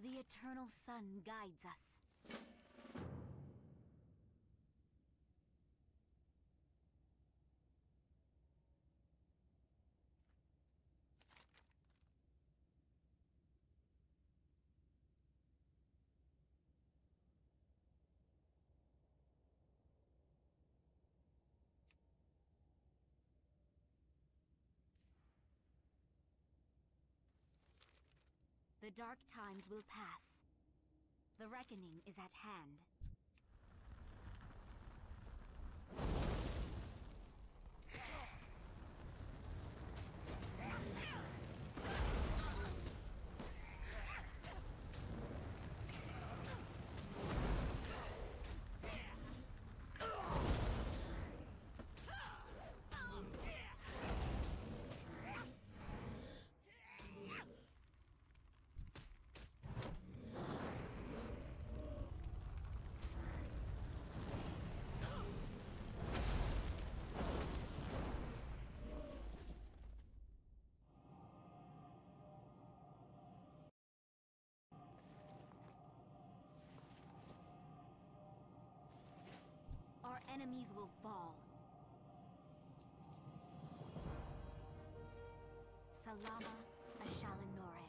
The eternal sun guides us. The dark times will pass. The reckoning is at hand. Our enemies will fall. Salama Ashalanore.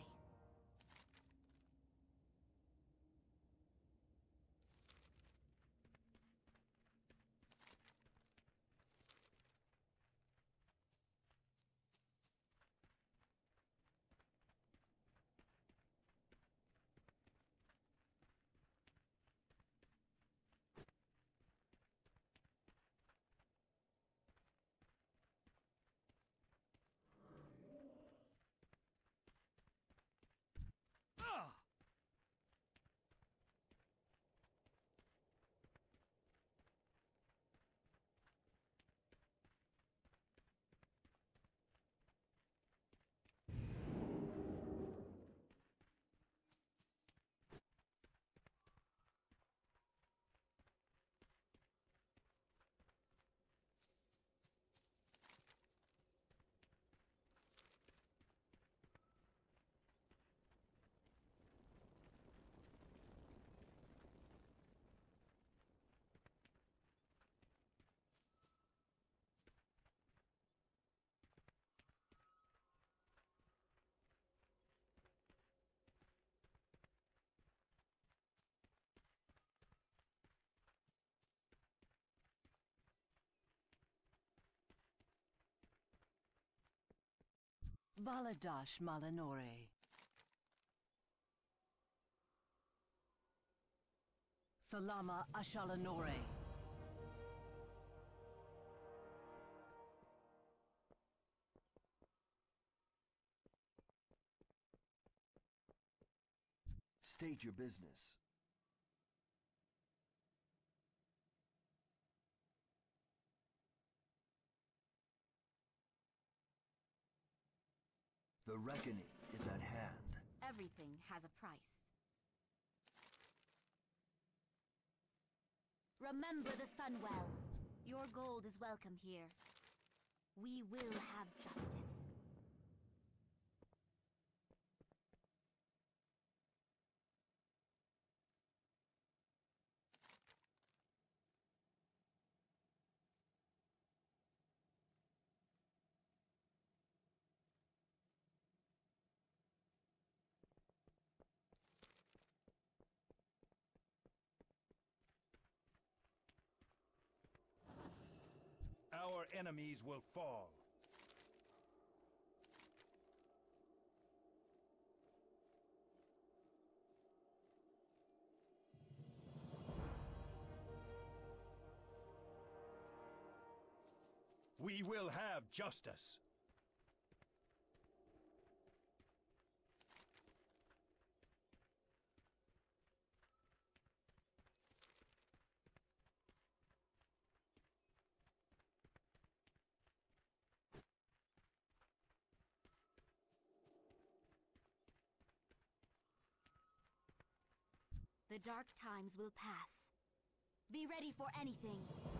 Baladash Malanore. Salama Ashalanore. State your business. The reckoning is at hand. Everything has a price. Remember the sun well. Your gold is welcome here. We will have justice. Our enemies will fall. We will have justice. The dark times will pass. Be ready for anything.